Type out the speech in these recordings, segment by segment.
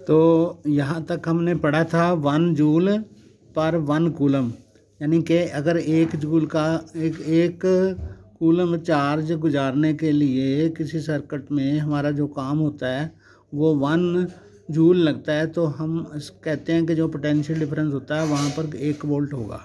तो यहाँ तक हमने पढ़ा था 1 जूल पर 1 कूलम, यानी कि अगर 1 जूल का एक कूलम चार्ज गुजारने के लिए किसी सर्किट में हमारा जो काम होता है वो 1 जूल लगता है, तो हम कहते हैं कि जो पोटेंशियल डिफरेंस होता है वहाँ पर 1 वोल्ट होगा।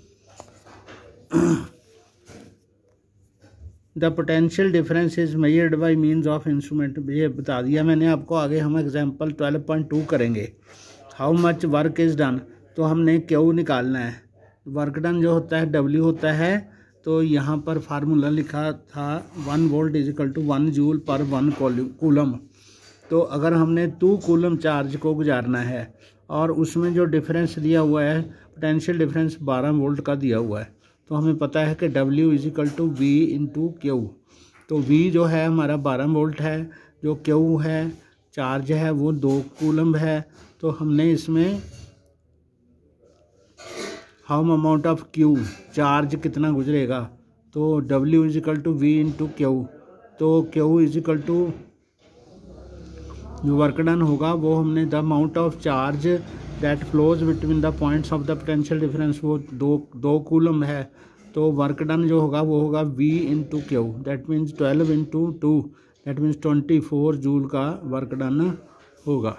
The potential difference is measured by means of instrument, ये बता दिया मैंने आपको। आगे हम एग्जाम्पल 12.2 करेंगे। How much work is done, तो हमने क्यू निकालना है। वर्क डन जो होता है W होता है, तो यहाँ पर फार्मूला लिखा था 1 volt is equal to 1 joule per 1 coulomb. तो अगर हमने 2 कूलम चार्ज को गुजारना है और उसमें जो डिफरेंस दिया हुआ है पोटेंशियल डिफरेंस 12 वोल्ट का दिया हुआ है, तो हमें पता है कि W is equal to V into Q. तो V जो है हमारा 12 वोल्ट है, जो Q है चार्ज है वो 2 कूलम है। तो हमने इसमें how amount of Q, charge कितना गुजरेगा, तो W is equal to V into Q. तो Q इज इक्वल टू जो वर्क डन होगा वो हमने the amount of charge that flows between the points of the potential difference, वो दो कूलम है, तो वर्क डन जो होगा वो होगा V into Q. That means 12 into 2, that means 24 joule का वर्क डन होगा।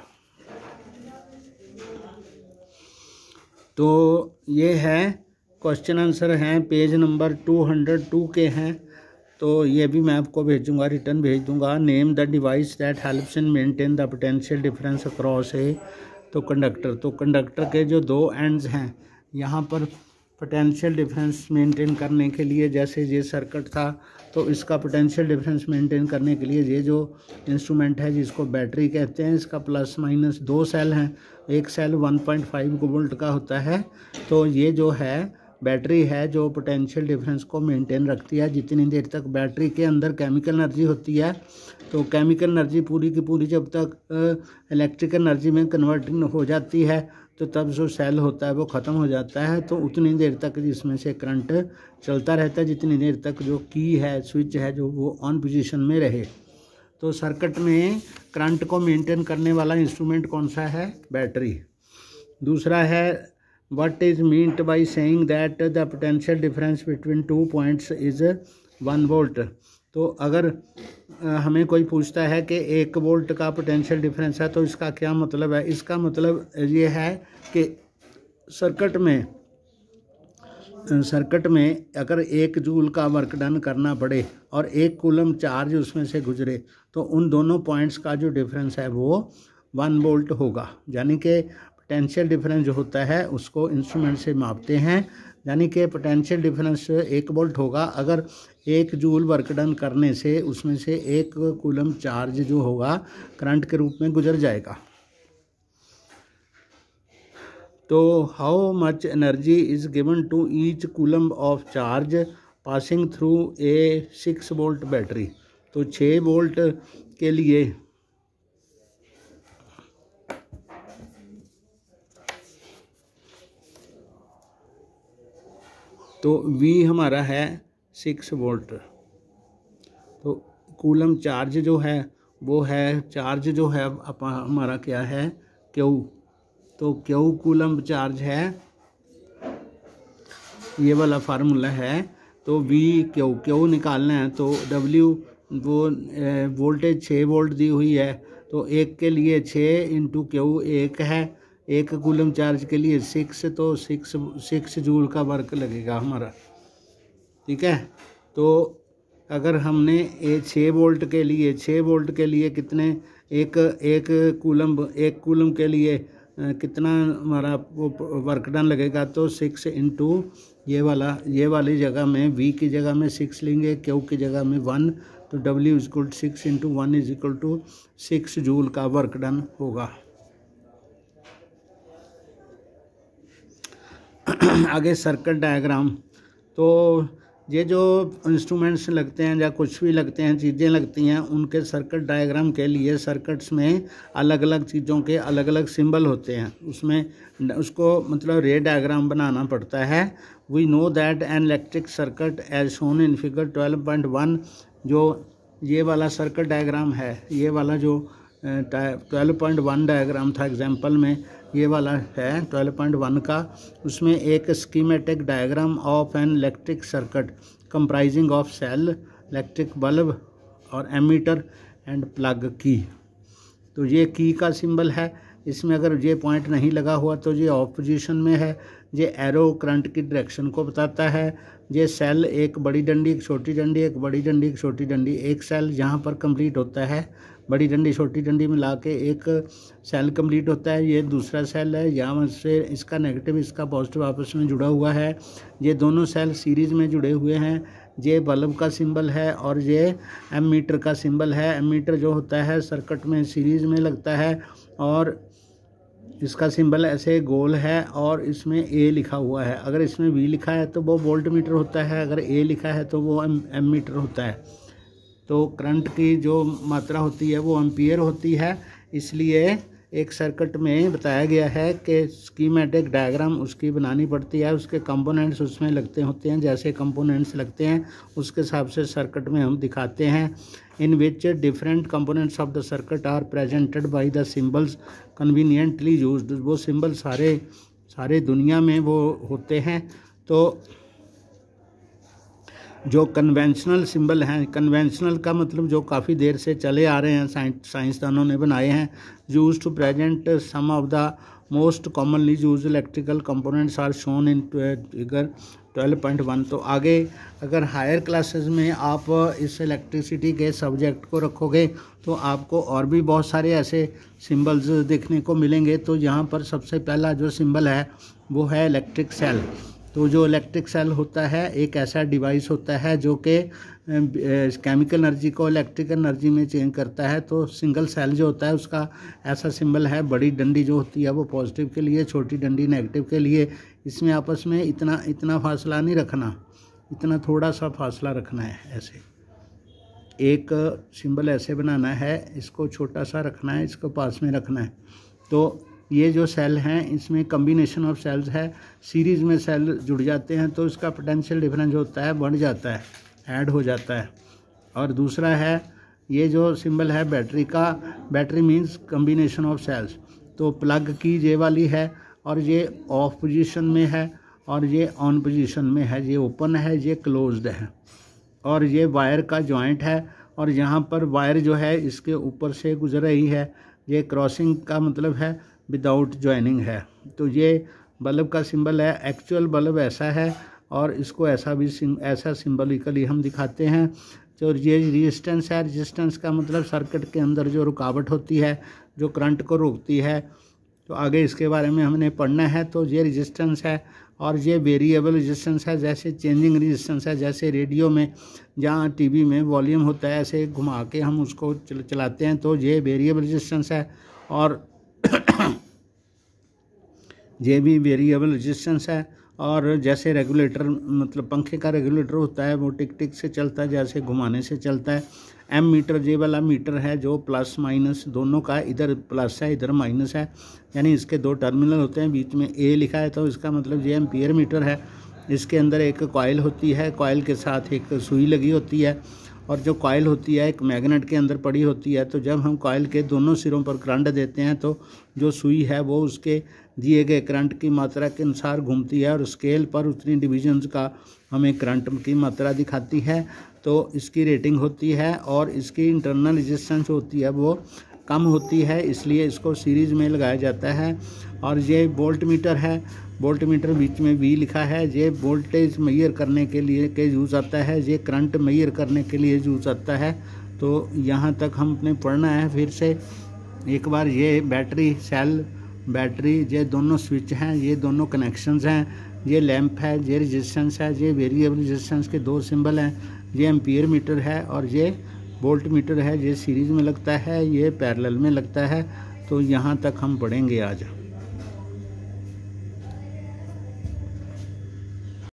तो ये है क्वेश्चन आंसर हैं, पेज नंबर 202 के हैं। तो ये भी मैं आपको भेजूंगा, रिटर्न भेज दूंगा। Name the device that helps in maintain the potential difference across a, तो कंडक्टर। तो कंडक्टर के जो 2 एंड्स हैं यहाँ पर पोटेंशियल डिफरेंस मेंटेन करने के लिए, जैसे ये सर्किट था तो इसका पोटेंशियल डिफरेंस मेंटेन करने के लिए ये जो इंस्ट्रूमेंट है जिसको बैटरी कहते हैं, इसका प्लस माइनस 2 सेल हैं। एक सेल 1.5 वोल्ट का होता है। तो ये जो है बैटरी है जो पोटेंशियल डिफरेंस को मेंटेन रखती है जितनी देर तक बैटरी के अंदर केमिकल एनर्जी होती है। तो केमिकल एनर्जी पूरी की पूरी जब तक इलेक्ट्रिकल एनर्जी में कन्वर्टिंग हो जाती है तो तब जो सेल होता है वो ख़त्म हो जाता है। तो उतनी देर तक जिसमें से करंट चलता रहता है जितनी देर तक जो की है, स्विच है, जो वो ऑन पोजीशन में रहे। तो सर्किट में करंट को मेंटेन करने वाला इंस्ट्रूमेंट कौन सा है? बैटरी। दूसरा है what is meant by saying that the potential difference between 2 points is 1 volt. तो अगर हमें कोई पूछता है कि 1 वोल्ट का पोटेंशियल डिफरेंस है तो इसका क्या मतलब है? इसका मतलब ये है कि सर्किट में अगर 1 जूल का वर्क डन करना पड़े और 1 कूलम चार्ज उसमें से गुजरे तो उन दोनों पॉइंट्स का जो डिफरेंस है वो 1 वोल्ट होगा। यानी कि पोटेंशियल डिफरेंस जो होता है उसको इंस्ट्रूमेंट से मापते हैं, यानी कि पोटेंशियल डिफरेंस 1 वोल्ट होगा अगर 1 जूल वर्क डन करने से उसमें से 1 कूलम चार्ज जो होगा करंट के रूप में गुजर जाएगा। तो how much energy is given to each coulomb of charge passing through a 6 volt battery. तो 6 वोल्ट के लिए तो V हमारा है 6 वोल्ट। तो कूलम चार्ज जो है वो है, चार्ज जो है हमारा क्या है? Q। तो Q कूलम चार्ज है, ये वाला फार्मूला है। तो V Q निकालना है तो W वो वोल्टेज 6 वोल्ट दी हुई है, तो 1 के लिए 6 इंटू Q 1 है, 1 कूलम चार्ज के लिए 6, तो 6 जूल का वर्क लगेगा हमारा। ठीक है। तो अगर हमने 6 वोल्ट के लिए कितने एक कूलम के लिए कितना हमारा वर्क डन लगेगा? तो 6 इंटू ये वाली जगह में V की जगह में 6 लेंगे, Q की जगह में 1, तो W is equal 6 into 1 is equal to 6 joule का वर्क डन होगा। आगे सर्किट डायग्राम। तो ये जो इंस्ट्रूमेंट्स लगते हैं या कुछ भी लगते हैं, चीज़ें लगती हैं, उनके सर्किट डायग्राम के लिए सर्किट्स में अलग अलग चीज़ों के अलग अलग सिंबल होते हैं, उसमें उसको मतलब रे डायग्राम बनाना पड़ता है। We know that an electric circuit as shown in figure 12.1, जो ये वाला सर्किट डायग्राम है, ये वाला जो 12.1 डायग्राम था एग्जाम्पल में, ये वाला है 12.1 का। उसमें एक schematic diagram of an electric circuit comprising of cell, electric bulb और एमीटर एंड प्लग की। तो ये की का सिंबल है, इसमें अगर ये पॉइंट नहीं लगा हुआ तो ये ऑफ पोजीशन में है। ये एरो करंट की डायरेक्शन को बताता है। ये सेल एक बड़ी डंडी एक छोटी डंडी, एक बड़ी डंडी एक छोटी डंडी, एक सेल यहाँ पर कंप्लीट होता है, बड़ी डंडी छोटी डंडी मिला के एक सेल कंप्लीट होता है। ये दूसरा सेल है, यहाँ से इसका नेगेटिव इसका पॉजिटिव आपस में जुड़ा हुआ है। ये दोनों सेल सीरीज़ में जुड़े हुए हैं। ये बल्ब का सिंबल है और ये एमीटर का सिंबल है। एमीटर जो होता है सर्किट में सीरीज़ में लगता है और इसका सिंबल ऐसे गोल है और इसमें ए लिखा हुआ है। अगर इसमें वी लिखा है तो वो वोल्ट मीटर होता है, अगर ए लिखा है तो वो एमीटर होता है। तो करंट की जो मात्रा होती है वो एम्पियर होती है। इसलिए एक सर्किट में बताया गया है कि स्कीमेटिक डायग्राम उसकी बनानी पड़ती है, उसके कंपोनेंट्स उसमें लगते होते हैं, जैसे कंपोनेंट्स लगते हैं उसके हिसाब से सर्किट में हम दिखाते हैं। In which different components of the circuit are presented by the symbols conveniently used. वो सिंबल सारे दुनिया में वो होते हैं। तो जो कन्वेंशनल सिंबल हैं, कन्वेंशनल का मतलब जो काफ़ी देर से चले आ रहे हैं, साइंसदानों ने बनाए हैं, use to present some of the most commonly use electrical components are shown in figure 12.1। तो आगे अगर हायर क्लासेस में आप इस इलेक्ट्रिसिटी के सब्जेक्ट को रखोगे तो आपको और भी बहुत सारे ऐसे सिंबल्स देखने को मिलेंगे। तो यहाँ पर सबसे पहला जो सिंबल है वो है इलेक्ट्रिक सेल। तो जो इलेक्ट्रिक सेल होता है एक ऐसा डिवाइस होता है जो कि केमिकल एनर्जी को इलेक्ट्रिक एनर्जी में चेंज करता है। तो सिंगल सेल जो होता है उसका ऐसा सिंबल है। बड़ी डंडी जो होती है वो पॉजिटिव के लिए, छोटी डंडी नेगेटिव के लिए। इसमें आपस में इतना फासला नहीं रखना, इतना थोड़ा सा फासला रखना है। ऐसे एक सिंबल ऐसे बनाना है, इसको छोटा सा रखना है, इसको पास में रखना है। तो ये जो सेल हैं इसमें कम्बिनेशन ऑफ सेल्स है, सीरीज़ में सेल जुड़ जाते हैं तो इसका पोटेंशियल डिफरेंस होता है बढ़ जाता है, ऐड हो जाता है। और दूसरा है ये जो सिंबल है बैटरी का, battery means combination of cells. तो प्लग की ये वाली है और ये ऑफ पोजीशन में है और ये ऑन पोजीशन में है, ये ओपन है, ये क्लोज्ड है। और ये वायर का जॉइंट है और यहाँ पर वायर जो है इसके ऊपर से गुजर रही है। ये क्रॉसिंग का मतलब है विदाउट जॉइनिंग है। तो ये बल्ब का सिंबल है। एक्चुअल बल्ब ऐसा है और इसको ऐसा सिंबलिकली हम दिखाते हैं। जो ये रेजिस्टेंस है, रेजिस्टेंस का मतलब सर्किट के अंदर जो रुकावट होती है जो करंट को रोकती है। तो आगे इसके बारे में हमने पढ़ना है। तो ये रेजिस्टेंस है और ये वेरिएबल रेजिस्टेंस है, जैसे चेंजिंग रेजिस्टेंस है, जैसे रेडियो में जहाँ टीवी में वॉल्यूम होता है ऐसे घुमा के हम उसको चलाते हैं। तो ये वेरिएबल रेजिस्टेंस है और ये भी वेरिएबल रेजिस्टेंस है। और जैसे रेगुलेटर मतलब पंखे का रेगुलेटर होता है वो टिक टिक से चलता है, जैसे घुमाने से चलता है। एम मीटर ये वाला मीटर है जो प्लस माइनस दोनों का, इधर प्लस है इधर माइनस है, यानी इसके दो टर्मिनल होते हैं, बीच में ए लिखा है तो इसका मतलब ये एम्पियर मीटर है। इसके अंदर एक कॉइल होती है, कॉइल के साथ एक सुई लगी होती है और जो कॉइल होती है एक मैग्नेट के अंदर पड़ी होती है। तो जब हम कॉइल के दोनों सिरों पर करंट देते हैं तो जो सुई है वो उसके दिए गए करंट की मात्रा के अनुसार घूमती है और स्केल पर उतनी डिवीजन्स का हमें करंट की मात्रा दिखाती है। तो इसकी रेटिंग होती है और इसकी इंटरनल रेजिस्टेंस होती है वो कम होती है, इसलिए इसको सीरीज़ में लगाया जाता है। और ये वोल्ट मीटर है, वोल्ट मीटर बीच में वी लिखा है। ये वोल्टेज मेजर करने के लिए के यूज़ आता है, ये करंट मेजर करने के लिए यूज़ आता है। तो यहाँ तक हमने पढ़ना है फिर से एक बार। ये बैटरी सेल, बैटरी, ये दोनों स्विच हैं, ये दोनों कनेक्शंस हैं, ये लैंप है, ये रेजिस्टेंस है, ये वेरिएबल रेजिस्टेंस के दो सिंबल हैं, ये एम्पियर मीटर है और ये वोल्ट मीटर है। ये सीरीज़ में लगता है, ये पैरेलल में लगता है। तो यहाँ तक हम पढ़ेंगे आज।